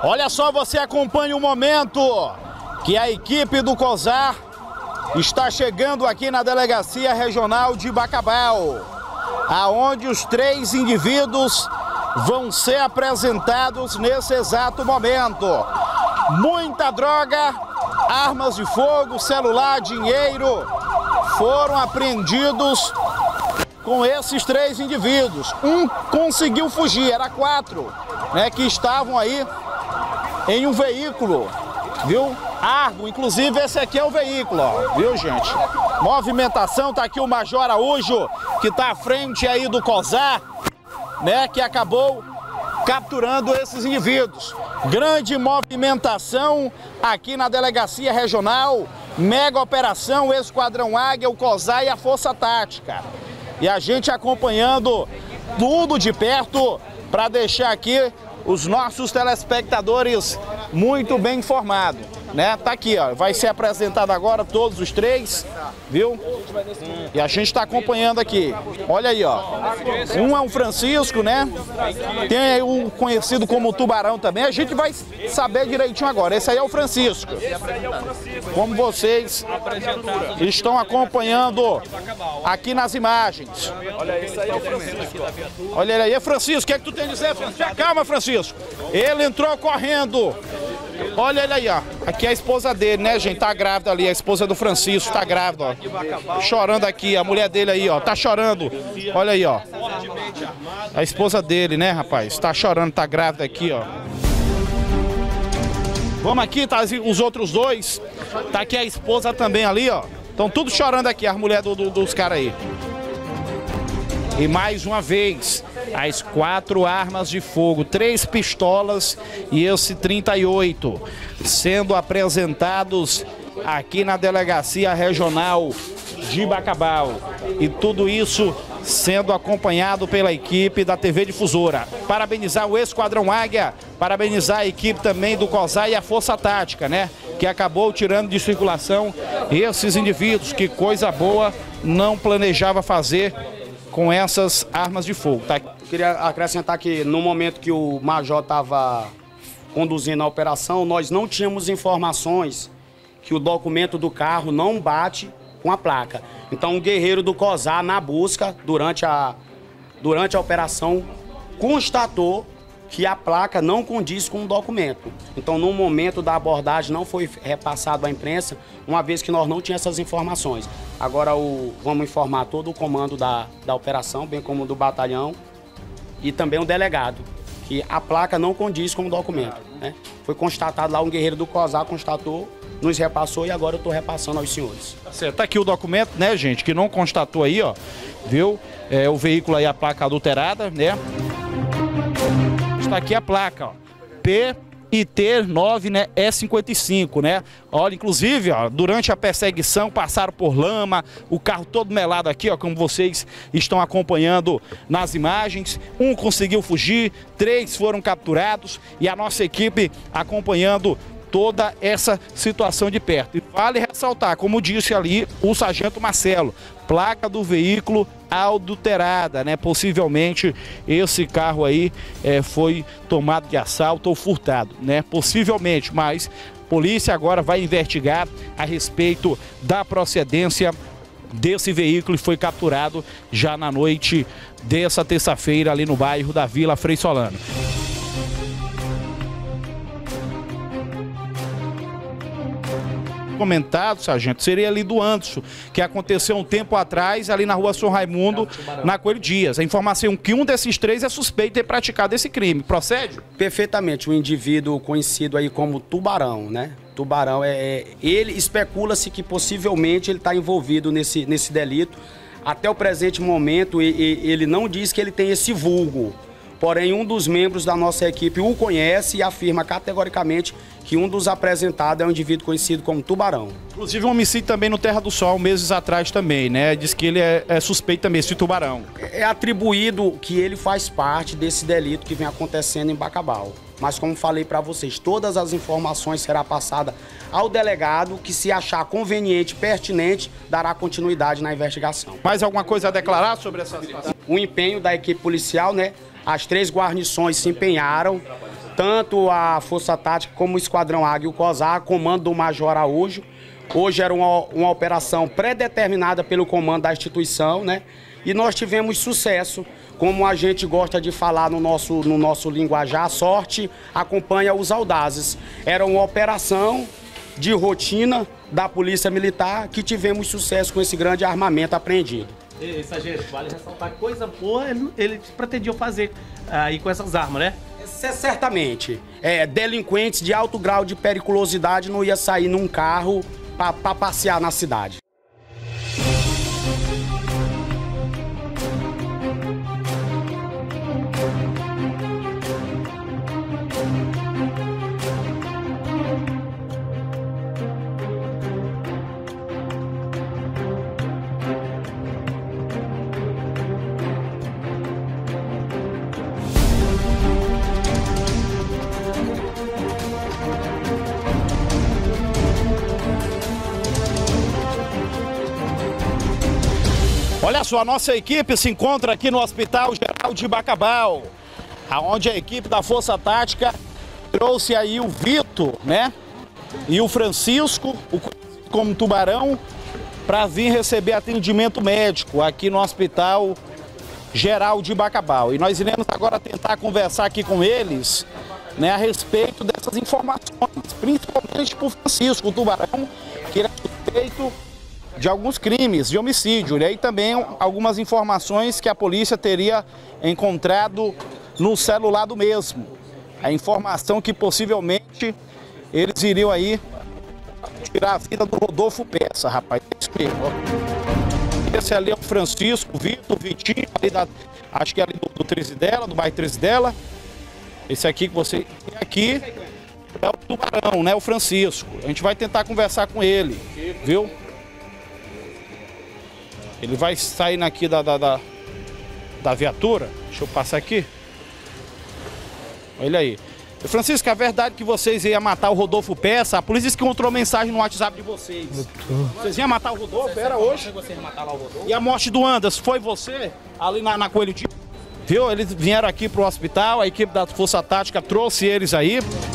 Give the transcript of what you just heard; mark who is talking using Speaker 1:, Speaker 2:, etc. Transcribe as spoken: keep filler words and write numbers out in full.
Speaker 1: Olha só, você acompanha o momento que a equipe do COSAR está chegando aqui na Delegacia Regional de Bacabal, aonde os três indivíduos vão ser apresentados nesse exato momento. Muita droga, armas de fogo, celular, dinheiro foram apreendidos com esses três indivíduos. Um conseguiu fugir, era quatro, né, que estavam aí em um veículo, viu? Argo, inclusive esse aqui é o veículo, ó, viu, gente? Movimentação, tá aqui o Major Araújo, que tá à frente aí do COSAR, né, que acabou capturando esses indivíduos. Grande movimentação aqui na Delegacia Regional, mega operação, Esquadrão Águia, o COSAR e a Força Tática. E a gente acompanhando tudo de perto para deixar aqui os nossos telespectadores muito bem informados, né? Tá aqui, ó, vai ser apresentado agora todos os três, viu? E a gente está acompanhando aqui. Olha aí, ó. Um é o Francisco, né? Tem aí o conhecido como Tubarão também. A gente vai saber direitinho agora. Esse aí é o Francisco. Como vocês estão acompanhando aqui nas imagens.
Speaker 2: Olha, esse aí é o Francisco.
Speaker 1: Olha aí, Francisco, o que é que tu tem a dizer, Francisco? Calma, Francisco. Ele entrou correndo. Olha ele aí, ó. Aqui é a esposa dele, né, gente? Tá grávida ali, a esposa do Francisco tá grávida, ó. Chorando aqui, a mulher dele aí, ó. Tá chorando. Olha aí, ó. A esposa dele, né, rapaz? Tá chorando, tá grávida aqui, ó. Vamos aqui, tá os outros dois. Tá aqui a esposa também ali, ó. Estão tudo chorando aqui, as mulheres do, do, dos caras aí. E mais uma vez, as quatro armas de fogo, três pistolas e esse trinta e oito, sendo apresentados aqui na Delegacia Regional de Bacabal. E tudo isso sendo acompanhado pela equipe da T V Difusora. Parabenizar o Esquadrão Águia, parabenizar a equipe também do COSAR e a Força Tática, né? Que acabou tirando de circulação esses indivíduos, que coisa boa não planejava fazer com essas armas de fogo. Tá?
Speaker 3: Queria acrescentar que no momento que o Major estava conduzindo a operação, nós não tínhamos informações que o documento do carro não bate com a placa. Então o guerreiro do COSAR, na busca, durante a, durante a operação, constatou que a placa não condiz com o documento. Então no momento da abordagem não foi repassado à imprensa, uma vez que nós não tínhamos essas informações. Agora o, vamos informar todo o comando da, da operação, bem como do batalhão e também o delegado, que a placa não condiz com o documento, né? Foi constatado lá, um guerreiro do COSAR constatou, nos repassou e agora eu estou repassando aos senhores.
Speaker 1: Tá certo, tá aqui o documento, né, gente, que não constatou aí, ó, viu? É, o veículo aí, a placa adulterada, né? Está aqui a placa, ó, P I T nove, né, E cinquenta e cinco, né? Olha, inclusive, ó, durante a perseguição passaram por lama, o carro todo melado aqui, ó, como vocês estão acompanhando nas imagens. Um conseguiu fugir, três foram capturados e a nossa equipe acompanhando toda essa situação de perto. E vale ressaltar, como disse ali o sargento Marcelo, placa do veículo adulterada, né? Possivelmente esse carro aí é, foi tomado de assalto ou furtado, né? Possivelmente, mas a polícia agora vai investigar a respeito da procedência desse veículo que foi capturado já na noite dessa terça-feira ali no bairro da Vila Frei Solano. Comentado, sargento, seria ali do Anderson, que aconteceu um tempo atrás ali na rua São Raimundo, na Coelho Dias. A informação é que um desses três é suspeito de ter praticado esse crime. Procede?
Speaker 3: Perfeitamente, o indivíduo conhecido aí como Tubarão, né? Tubarão, é, é ele especula-se que possivelmente ele está envolvido nesse, nesse delito. Até o presente momento, ele não diz que ele tem esse vulgo. Porém, um dos membros da nossa equipe o conhece e afirma categoricamente que um dos apresentados é um indivíduo conhecido como Tubarão.
Speaker 1: Inclusive um homicídio também no Terra do Sol, meses atrás também, né? Diz que ele é, é suspeito também, esse Tubarão.
Speaker 3: É atribuído que ele faz parte desse delito que vem acontecendo em Bacabal. Mas como falei para vocês, todas as informações serão passadas ao delegado, que se achar conveniente, pertinente, dará continuidade na investigação.
Speaker 1: Mais alguma coisa a declarar sobre essa situação?
Speaker 3: O empenho da equipe policial, né? As três guarnições se empenharam tanto a Força Tática como o Esquadrão Águia e o COSAR, comando do Major Araújo. Hoje era uma, uma operação pré-determinada pelo comando da instituição, né? E nós tivemos sucesso, como a gente gosta de falar no nosso, no nosso linguajar, a sorte acompanha os audazes. Era uma operação de rotina da Polícia Militar que tivemos sucesso com esse grande armamento apreendido.
Speaker 4: E, sargento, vale ressaltar que coisa boa ele, ele pretendia fazer aí com essas armas, né?
Speaker 3: Certamente. É, delinquentes de alto grau de periculosidade não ia sair num carro para passear na cidade.
Speaker 1: Olha só, a nossa equipe se encontra aqui no Hospital Geral de Bacabal, aonde a equipe da Força Tática trouxe aí o Vitor, né? E o Francisco, o como Tubarão, para vir receber atendimento médico aqui no Hospital Geral de Bacabal. E nós iremos agora tentar conversar aqui com eles, né, a respeito dessas informações, principalmente para o Francisco, o Tubarão, que ele é suspeito de alguns crimes de homicídio, e aí também algumas informações que a polícia teria encontrado no celular do mesmo. A informação que possivelmente eles iriam aí tirar a vida do Rodolfo Peça, rapaz. Esse ali é o Francisco, o Vitor, o Vitinho, ali da, acho que é ali do, do Trizidela, do bairro Trizidela. Esse aqui que você tem aqui é o Tubarão, né, o Francisco. A gente vai tentar conversar com ele, viu? Ele vai sair aqui da, da, da, da viatura. Deixa eu passar aqui. Olha aí. Francisco, é verdade que vocês iam matar o Rodolfo Peça? A polícia disse que encontrou mensagem no WhatsApp de vocês. Vocês iam matar o Rodolfo? Era hoje? E a morte do Anderson, foi você? Ali na, na Coelho de... Viu? Eles vieram aqui pro hospital, a equipe da Força Tática trouxe eles aí.